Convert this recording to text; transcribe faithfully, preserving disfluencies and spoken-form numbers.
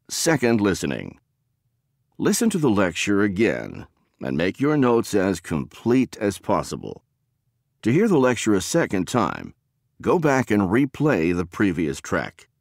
Second listening. Listen to the lecture again and make your notes as complete as possible. To hear the lecture a second time, go back and replay the previous track.